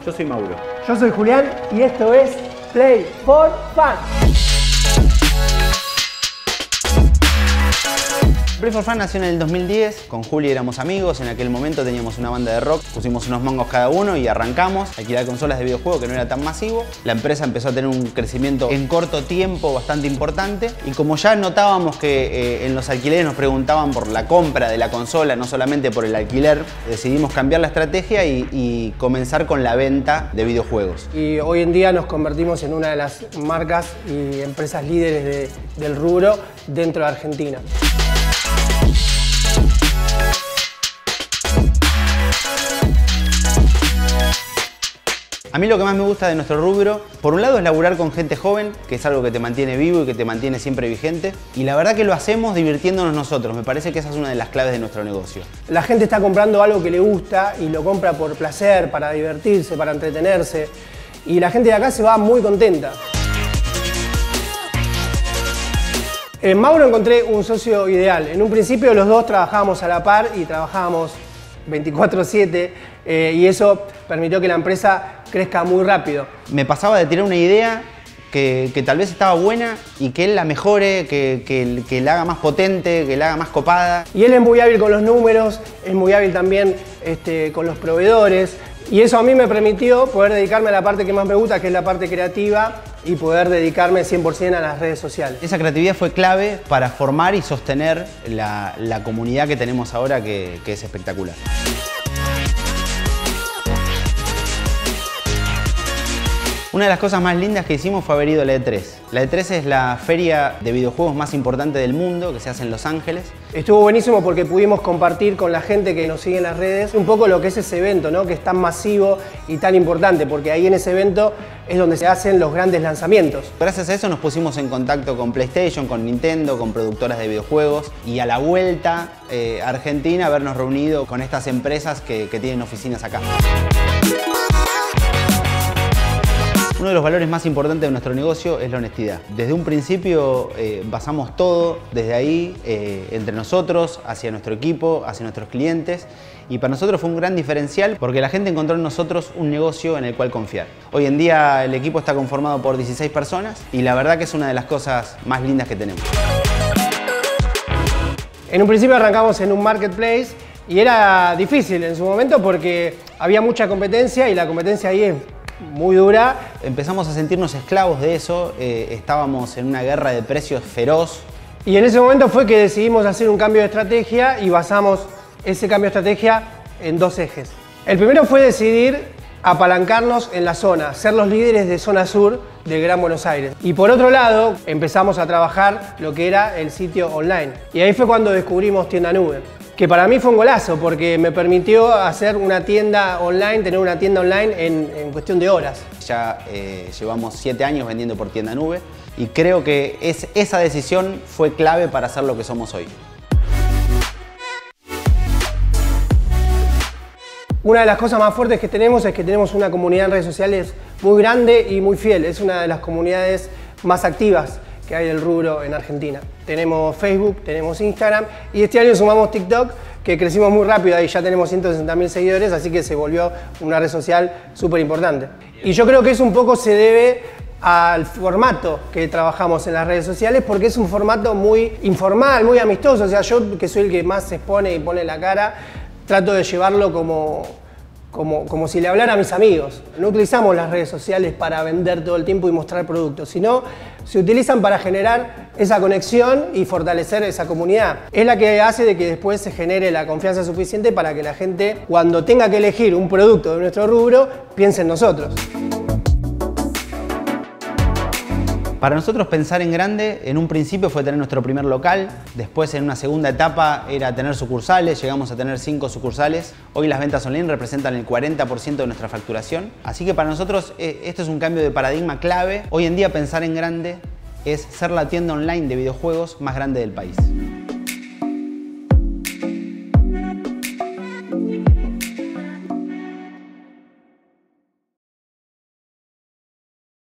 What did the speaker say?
Yo soy Mauro. Yo soy Julián y esto es Play for Fun. Play for Fun nació en el 2010, con Juli éramos amigos, en aquel momento teníamos una banda de rock, pusimos unos mangos cada uno y arrancamos a alquilar consolas de videojuegos que no era tan masivo. La empresa empezó a tener un crecimiento en corto tiempo bastante importante y como ya notábamos que en los alquileres nos preguntaban por la compra de la consola, no solamente por el alquiler, decidimos cambiar la estrategia y comenzar con la venta de videojuegos. Y hoy en día nos convertimos en una de las marcas y empresas líderes del rubro dentro de Argentina. A mí lo que más me gusta de nuestro rubro, por un lado es laburar con gente joven, que es algo que te mantiene vivo y que te mantiene siempre vigente. Y la verdad que lo hacemos divirtiéndonos nosotros. Me parece que esa es una de las claves de nuestro negocio. La gente está comprando algo que le gusta y lo compra por placer, para divertirse, para entretenerse. Y la gente de acá se va muy contenta. En Mauro encontré un socio ideal. En un principio los dos trabajábamos a la par y trabajábamos 24/7 y eso permitió que la empresa crezca muy rápido. Me pasaba de tirar una idea que tal vez estaba buena y que él la mejore, que la haga más potente, que la haga más copada. Y él es muy hábil con los números, es muy hábil también con los proveedores y eso a mí me permitió poder dedicarme a la parte que más me gusta, que es la parte creativa, y poder dedicarme 100% a las redes sociales. Esa creatividad fue clave para formar y sostener la comunidad que tenemos ahora, que es espectacular. Una de las cosas más lindas que hicimos fue haber ido a la E3. La E3 es la feria de videojuegos más importante del mundo, que se hace en Los Ángeles. Estuvo buenísimo porque pudimos compartir con la gente que nos sigue en las redes un poco lo que es ese evento, ¿no? Que es tan masivo y tan importante, porque ahí en ese evento es donde se hacen los grandes lanzamientos. Gracias a eso nos pusimos en contacto con PlayStation, con Nintendo, con productoras de videojuegos y a la vuelta a Argentina habernos reunido con estas empresas que tienen oficinas acá. Uno de los valores más importantes de nuestro negocio es la honestidad. Desde un principio basamos todo desde ahí, entre nosotros, hacia nuestro equipo, hacia nuestros clientes. Y para nosotros fue un gran diferencial porque la gente encontró en nosotros un negocio en el cual confiar. Hoy en día el equipo está conformado por 16 personas y la verdad que es una de las cosas más lindas que tenemos. En un principio arrancamos en un marketplace y era difícil en su momento porque había mucha competencia y la competencia ahí es muy dura. Empezamos a sentirnos esclavos de eso, estábamos en una guerra de precios feroz. Y en ese momento fue que decidimos hacer un cambio de estrategia y basamos ese cambio de estrategia en dos ejes. El primero fue decidir apalancarnos en la zona, ser los líderes de zona sur del Gran Buenos Aires. Y por otro lado, empezamos a trabajar lo que era el sitio online. Y ahí fue cuando descubrimos Tienda Nube, que para mí fue un golazo porque me permitió hacer una tienda online, tener una tienda online en cuestión de horas. Ya llevamos 7 años vendiendo por Tienda Nube y creo que esa decisión fue clave para ser lo que somos hoy. Una de las cosas más fuertes que tenemos es que tenemos una comunidad en redes sociales muy grande y muy fiel. Es una de las comunidades más activas que hay del rubro en Argentina. Tenemos Facebook, tenemos Instagram y este año sumamos TikTok, que crecimos muy rápido, ahí ya tenemos 160.000 seguidores, así que se volvió una red social súper importante. Y yo creo que eso un poco se debe al formato que trabajamos en las redes sociales, porque es un formato muy informal, muy amistoso. O sea, yo que soy el que más se expone y pone la cara, trato de llevarlo como si le hablara a mis amigos. No utilizamos las redes sociales para vender todo el tiempo y mostrar productos, sino se utilizan para generar esa conexión y fortalecer esa comunidad. Es la que hace de que después se genere la confianza suficiente para que la gente, cuando tenga que elegir un producto de nuestro rubro, piense en nosotros. Para nosotros pensar en grande, en un principio fue tener nuestro primer local, después en una segunda etapa era tener sucursales, llegamos a tener 5 sucursales. Hoy las ventas online representan el 40% de nuestra facturación, así que para nosotros esto es un cambio de paradigma clave. Hoy en día pensar en grande es ser la tienda online de videojuegos más grande del país.